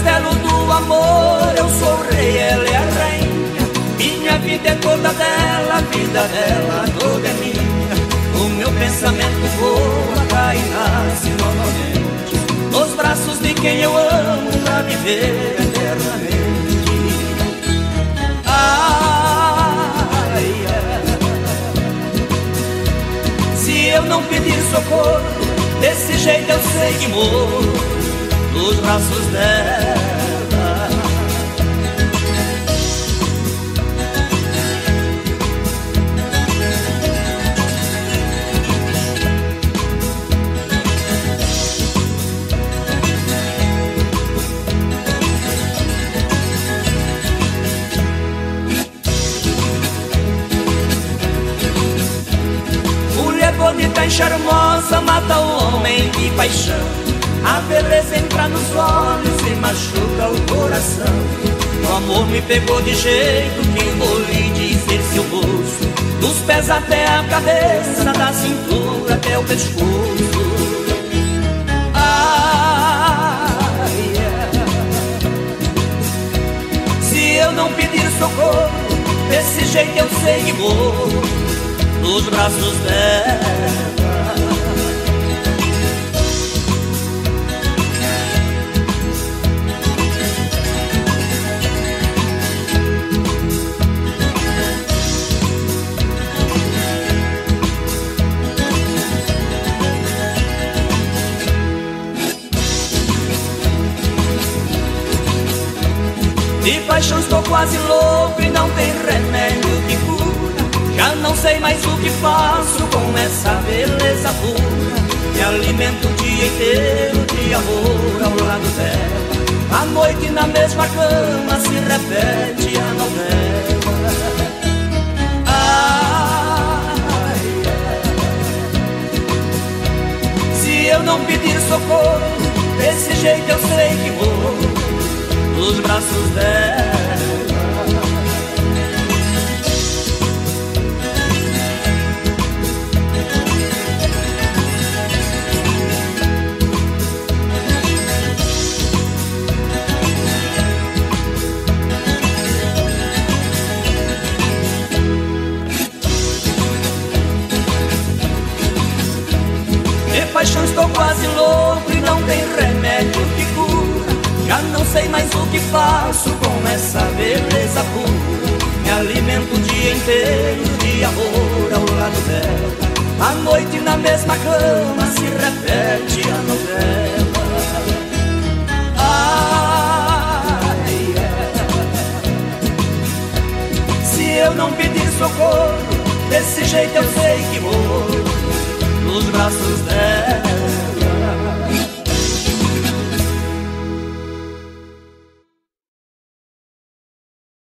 castelo do amor, eu sou o rei, ela é a rainha. Minha vida é toda dela, a vida dela toda é minha. O meu pensamento voa, cai e nasce novamente nos braços de quem eu amo, pra viver eternamente. Ai, se eu não pedir socorro, desse jeito eu sei que morro nos braços dela. Bonita e charmosa mata o homem de paixão. A beleza entra nos olhos e machuca o coração. O amor me pegou de jeito que vou lhe dizer seu rosto, dos pés até a cabeça, da cintura até o pescoço. Ai, se eu não pedir socorro, desse jeito eu sei que vou nos braços dela. De paixão estou quase louco e não tem remédio que cura. Já não sei mais o que faço com essa beleza pura. Me alimento o dia inteiro de amor ao lado dela. À noite na mesma cama se repete a novela. Ai, se eu não pedir socorro, desse jeito eu sei que vou nos braços dela. De paixão estou quase louco e não tem remédio que cura. Já não sei mais o que faço com essa beleza pura. Me alimento o dia inteiro de amor ao lado dela. À noite na mesma cama se repete a novela. Ai, se eu não pedir socorro, desse jeito eu sei que vou nos braços dela.